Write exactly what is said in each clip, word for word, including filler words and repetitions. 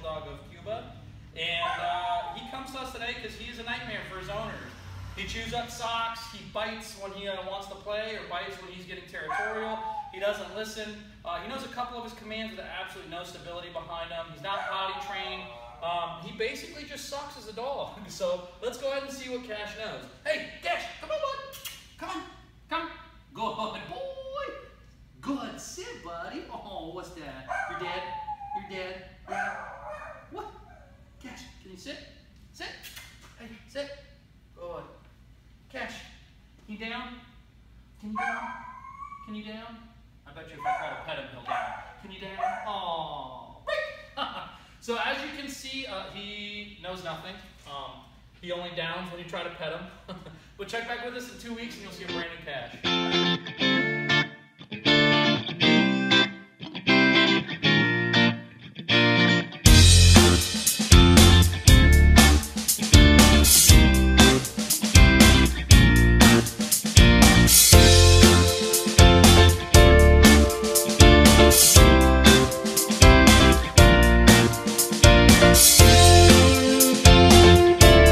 dog of Cuba. And uh, he comes to us today because he is a nightmare for his owners. He chews up socks, he bites when he uh, wants to play, or bites when he's getting territorial. He doesn't listen. Uh, he knows a couple of his commands with absolutely no stability behind him. He's not potty trained. Um, he basically just sucks as a dog. So let's go ahead and see what Kash knows. Hey, Kash, come on, bud. Come on, come. Good boy. Good. Sit, buddy. Oh, what's that? You're dead? You're dead? Yeah. What? Kash, can you sit? Sit. Hey, sit. Good. Kash, can you down? Can you down? Can you down? I bet you if I try to pet him, he'll down. Can you down? Aww. So as you can see, uh, he knows nothing. Um, he only downs when you try to pet him. But check back with us in two weeks and you'll see a brand new Kash.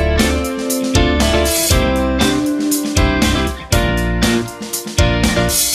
We'll be right back.